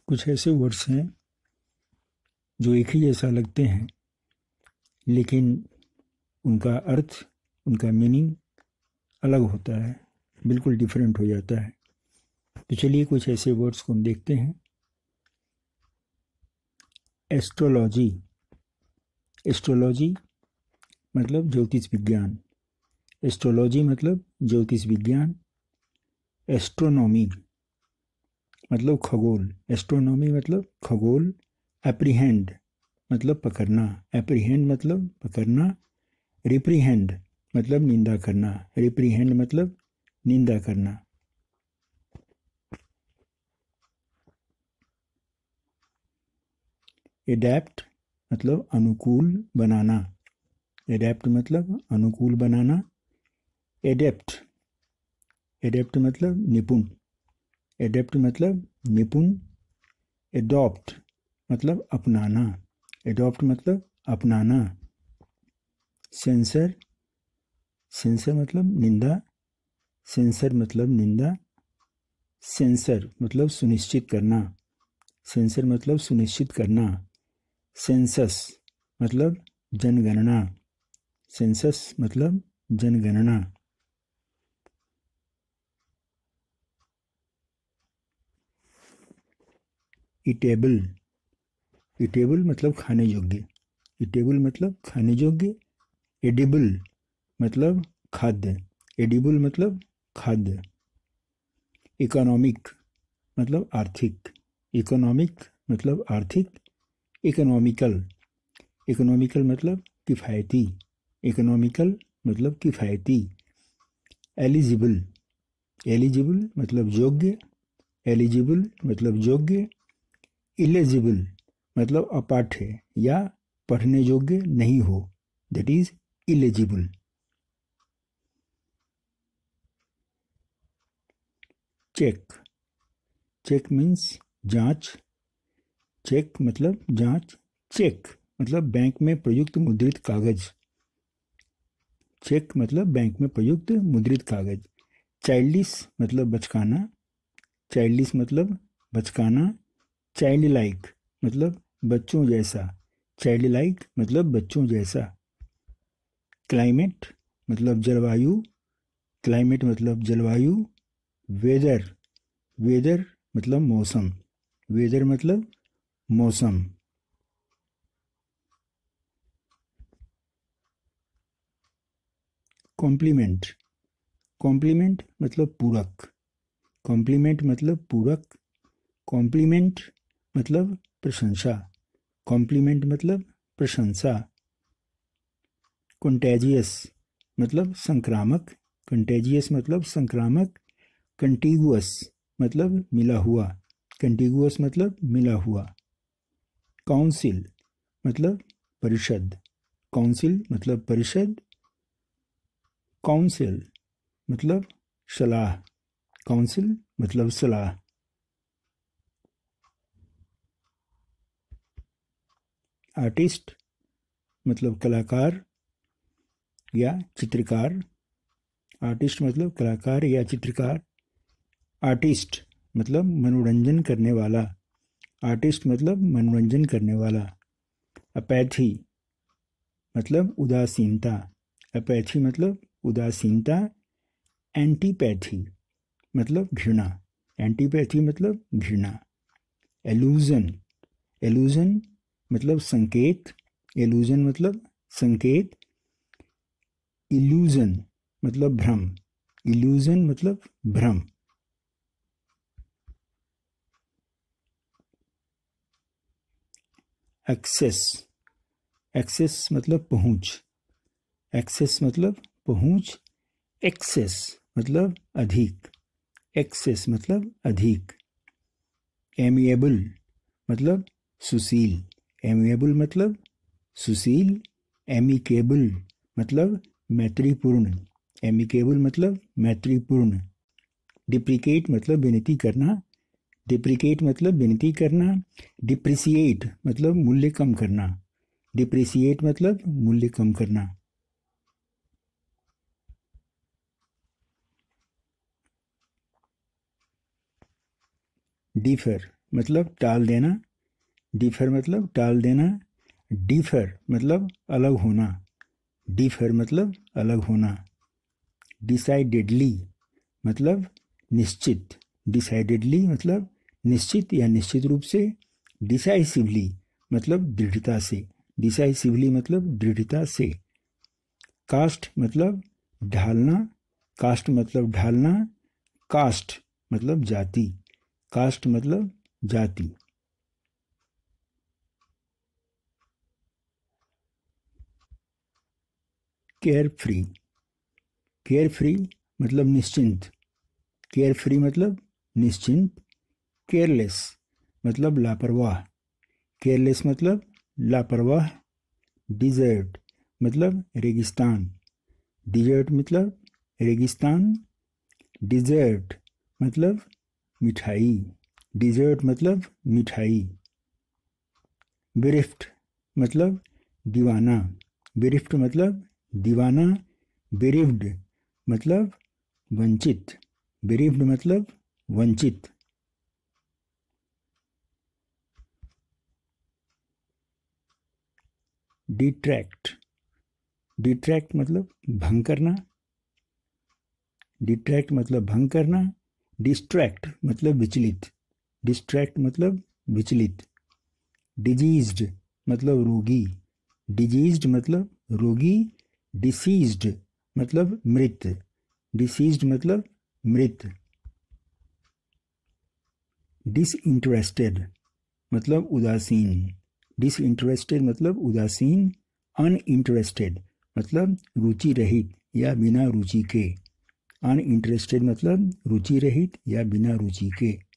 कुछ ऐसे वर्ड्स हैं जो एक ही जैसा लगते हैं, लेकिन उनका अर्थ, उनका मीनिंग अलग होता है, बिल्कुल डिफरेंट हो जाता है। तो चलिए कुछ ऐसे वर्ड्स को हम देखते हैं। एस्ट्रोलॉजी। एस्ट्रोलॉजी मतलब ज्योतिष विज्ञान। एस्ट्रोलॉजी मतलब ज्योतिष विज्ञान। एस्ट्रोनॉमी मतलब खगोल। एस्ट्रोनॉमी मतलब खगोल। एप्रीहेंड मतलब पकड़ना। एप्रीहेंड मतलब पकड़ना। रिप्रीहेंड मतलब निंदा करना। रिप्रीहेंड मतलब निंदा करना। एडैप्ट मतलब अनुकूल बनाना। एडैप्ट मतलब अनुकूल बनाना। एडेप्ट, एडेप्ट मतलब निपुण। एडेप्ट मतलब निपुण। एडॉप्ट मतलब अपनाना। एडॉप्ट मतलब अपनाना। सेंसर, सेंसर मतलब निंदा। सेंसर मतलब निंदा। सेंसर मतलब सुनिश्चित करना। सेंसर मतलब सुनिश्चित करना। सेंसस मतलब जनगणना। सेंसस मतलब जनगणना। ईटेबल, ईटेबल मतलब खाने योग्य। ईटेबल मतलब खाने योग्य। एडिबल मतलब खाद्य। एडिबल मतलब खाद्य। इकोनॉमिक मतलब आर्थिक। इकोनॉमिक मतलब आर्थिक। इकोनॉमिकल, इकोनॉमिकल मतलब किफ़ायती। इकोनॉमिकल मतलब किफ़ायती। एलिजिबल, एलिजिबल मतलब योग्य। एलिजिबल मतलब योग्य। इलेजिबल मतलब अपाठ्य या पढ़ने योग्य नहीं हो, that is illegible. Check, check means जांच। चेक मतलब जांच। चेक मतलब बैंक में प्रयुक्त मुद्रित कागज। चेक मतलब बैंक में प्रयुक्त मुद्रित कागज। चाइल्डिश मतलब बचकाना। चाइल्डिश मतलब बचकाना। चाइल्ड लाइक मतलब बच्चों जैसा। चाइल्ड लाइक मतलब बच्चों जैसा। क्लाइमेट मतलब जलवायु। क्लाइमेट मतलब जलवायु। वेदर, वेदर मतलब मौसम। वेदर मतलब मौसम। कॉम्प्लीमेंट, कॉम्प्लीमेंट मतलब पूरक। कॉम्प्लीमेंट मतलब पूरक। कॉम्प्लीमेंट मतलब प्रशंसा। कॉम्प्लीमेंट मतलब प्रशंसा। कंटेजियस मतलब संक्रामक। कंटेजियस मतलब संक्रामक। कंटिगुअस मतलब मिला हुआ। कंटिगुअस मतलब मिला हुआ। काउंसिल मतलब परिषद। काउंसिल मतलब परिषद। काउंसिल मतलब सलाह। काउंसिल मतलब सलाह। आर्टिस्ट मतलब कलाकार या चित्रकार। आर्टिस्ट मतलब कलाकार या चित्रकार। आर्टिस्ट मतलब मनोरंजन करने वाला। आर्टिस्ट मतलब मनोरंजन करने वाला। अपैथी मतलब उदासीनता। अपैथी मतलब उदासीनता। एंटीपैथी मतलब घृणा। एंटीपैथी मतलब घृणा। एलूजन, एलूजन मतलब संकेत। एलूजन मतलब संकेत। इल्यूजन मतलब भ्रम। इल्यूजन मतलब भ्रम। एक्सेस, एक्सेस मतलब पहुंच। एक्सेस मतलब पहुंच। एक्सेस मतलब अधिक। एक्सेस मतलब अधिक। एमिएबल मतलब सुशील। एमिएबल मतलब सुशील। एमिकेबल मतलब मैत्रीपूर्ण। एमिकेबल मतलब मैत्रीपूर्ण। डिप्रिकेट मतलब विनती करना। डिप्रिकेट मतलब विनती करना। डिप्रिसिएट मतलब मूल्य कम करना। डिप्रिसिएट मतलब मूल्य कम करना। डिफर मतलब टाल देना, डिफर मतलब टाल देना, डिफर मतलब अलग होना, डिफर मतलब अलग होना, डिसाइडेडली मतलब निश्चित, डिसाइडेडली मतलब निश्चित या निश्चित रूप से, डिसाइसिवली मतलब दृढ़ता से, डिसाइसिवली मतलब दृढ़ता से, कास्ट मतलब ढालना, कास्ट मतलब ढालना, कास्ट मतलब जाति, कास्ट मतलब जाति। केयर फ्री, केयर फ्री मतलब निश्चिंत, केयर फ्री मतलब निश्चिंत, केयरलेस मतलब लापरवाह, केयरलेस मतलब लापरवाह, डिजर्ट मतलब रेगिस्तान, डिजर्ट मतलब रेगिस्तान, डिजर्ट मतलब मिठाई, डिजर्ट मतलब मिठाई, बिरिफ्ट मतलब दीवाना, बिरिफ्ट मतलब दीवाना, बिरिफ्ड मतलब वंचित, बिरिफ्ड मतलब वंचित। डिट्रैक्ट, डिट्रैक्ट मतलब भंग करना, डिट्रैक्ट मतलब भंग करना, डिस्ट्रैक्ट मतलब विचलित, डिस्ट्रैक्ट मतलब विचलित, डिजीज्ड मतलब रोगी, डिजीज्ड मतलब रोगी, डिसीज्ड मतलब मृत, डिसीज्ड मतलब मृत, डिसइंटरेस्टेड मतलब उदासीन, डिसइंटरेस्टेड मतलब उदासीन, अनइंटरेस्टेड मतलब रुचि रहित या बिना रुचि के, अनइंटरेस्टेड मतलब रुचि रहित या बिना रुचि के।